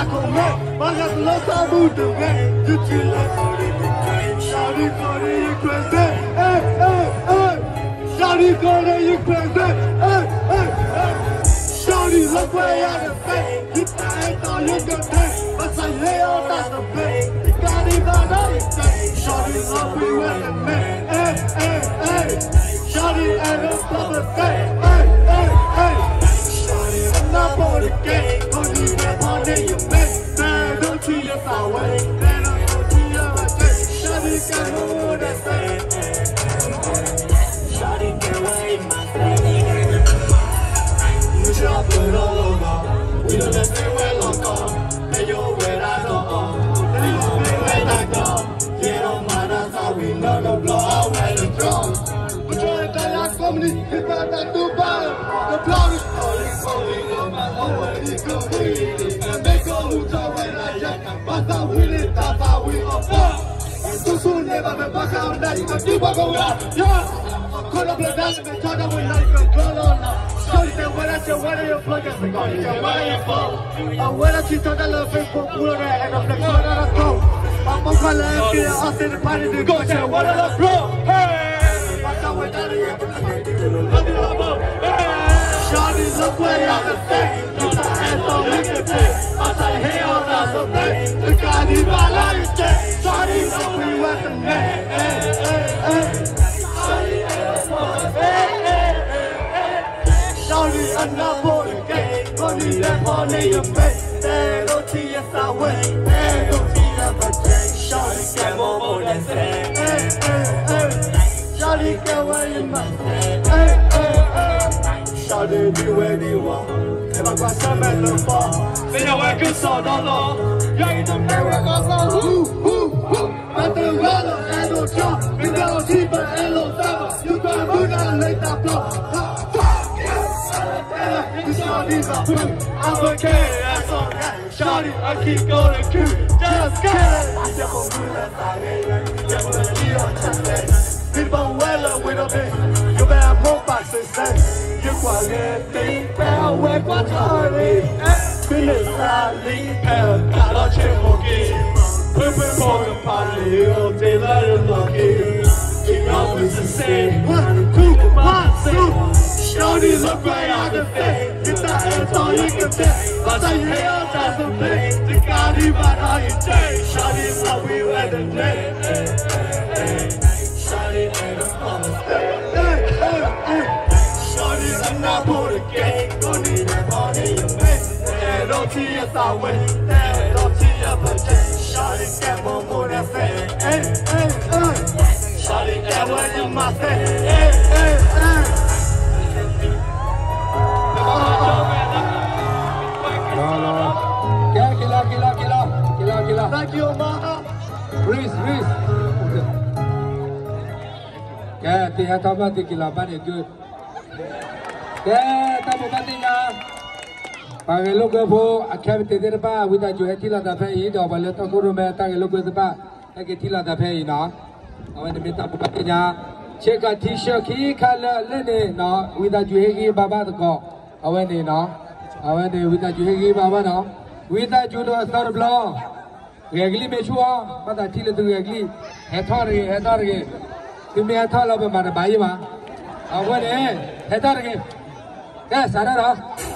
con me, vaya con los abusos, you chill like shawty for the crazy, shawty for the crazy, shawty look way out of face, you can't all you can take, but I lay on that the bed, you got it by the shawty love me with the man, shawty and the public face, shawty I'm not for the game, only that one day you make, man don't treat us our way, man don't treat us our way, shawty got no more to say, shawty get away my face, you shall put all over, we don't let them well on top, and you're where I don't know, and you're where I go, yeah don't mind us how we know the blow away the drum. It's not that too bad. The blood is falling, no matter what it could be. And they go lose away like that. But that we live, that's how we are. Too soon, never been back out there. You can do what go out. Yeah. Call up the dance and try to win like a girl on now. Shorty said, when I said, where are you plugging? They got you, where are you from? And when I see that little Facebook, pull it and I'm like, what are the pro? I'm on my left here, I'll say the party to go. Say, what are the pro? Hey! Shawty look way out the face, you got hands on me to take. I say, hey, all that's a face, the guy need my life check. Shawty know we want the neck, Shawty, I'm not for the game, only that one in your face. Don't see us our way, don't see us a change. Shawty, get more than say, Shawty get away in my head, Shawty do where you want. If I got some at the bar, then I work a sort of law. You're in the mirror, but the runner and no job, we don't keep an hello summer. You can move down like that block. Shawty's a fool, I'm a kid, that's all that. Shawty, I keep going to just kidding. I just won't do that, just want to be on chest. People well up with a bit, you better put back to say. You want to think about where what's hardly. Finish sadly, and got a chip for game. Purple for the party, you'll take that lucky. You know it's the same. 1, 2, 1, 2. Shawty look right out the face. Get that ass all you can take. But I hear all that's a play. The guy about how you take. Shawty love we wear the day. Shawty, I'm not for the game. Don't need that money you make. Don't see us our way. Don't see us a change. Shawty, get more than say. Shawty, get away in my face. Killer. Thank you, Omaha. Reese. Yeah, they have to make it good. Yeah, that's what I look for. I can't take it back without you had Tilla the pay, or a little good man. I look at the back. I get Tilla the pay now. I went to meet up with check a t-shirt, key color, linen, no, without you hanging Baba the go. I went in now. I went in without you hanging Baba now. Without you do a third blow. Regularly make sure, but I tell it to regularly. Head again. To me, I thought about my Bayama. I went in, head again. Yes, I don't know.